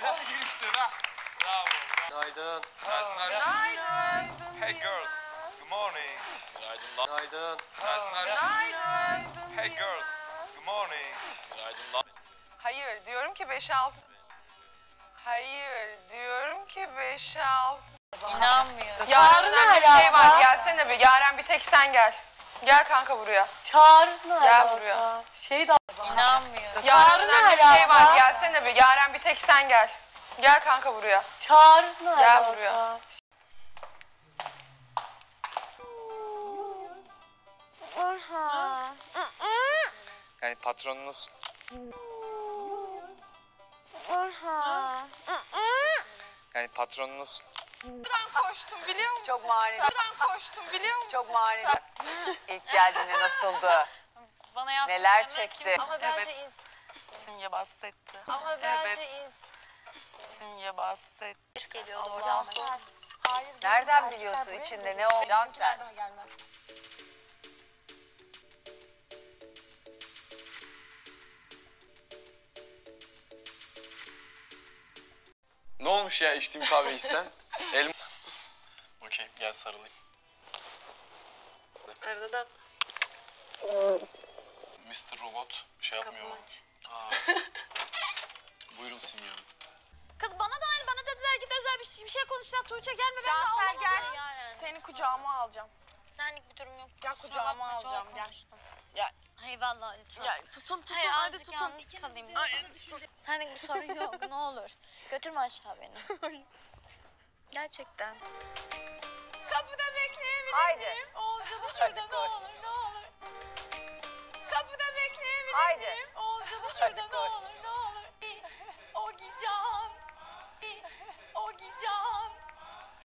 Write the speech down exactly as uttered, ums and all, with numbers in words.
Güzel giriştin ha. Bravo. Günaydın. Günaydın. Hey girls. Good morning. Günaydın lan. Günaydın. Günaydın. Hey girls. Good morning. Günaydın lan. Hayır diyorum ki beş altı. Hayır diyorum ki beş altı. İnanmıyorum. Yarın önemli bir şey var. Gelsene bir. Yaren bir tek sen gel. Gel kanka buraya. Çağrı'nın Gel alaka. buraya. Şey de İnanmıyorum. Yarın Çağrı'nın önemli bir şey var. alaka. Gelsene bir. Yaren bir tek sen gel. Gel kanka buraya. Çağrı'nın Gel alaka. buraya. Orhan. Yani patronunuz... Orhan. Yani patronunuz... Buradan koştum biliyor musun? Çok mani. Buradan koştum biliyor musun? Çok mani. İlk geldiğinde nasıldı? Bana yaptı. Neler çekti? Ama bence Simge bahsetti. Ama bence evet. Simge bahsetti. Geliyordu oradan. Nereden biliyorsun içinde ne olacağını sen? Ne olmuş ya içtiğim kahve içsen? Elim... Okey gel sarılayım. Arada da mister Robot şey yapmıyor mu? Aa. Buyurun Simge Hanım. Kız bana da aynı bana dediler git özel bir şey, bir şey konuşacağız Tuğçe gelme ben de Cansel ağlamadım gel. yani. Seni kucağıma alacağım. Senlik bir durum yok. Gel Kusura kucağıma bakma, çok alacağım, gel. konuştum. Gel. Eyvallah lütfen. Gel tutun tutun Hayır, hadi azıcık tutun. yalnız kalayım. Senlik bir sorun yok ne olur. Götürme aşağı beni. Gerçekten. Kapıda bekleyebilir Haydi. miyim? Oğulcan'ı Hadi şurada ne koş. olur ne olur. Kapıda bekleyebilir Haydi. miyim? Oğulcan'ı Hadi şurada ne koş. olur.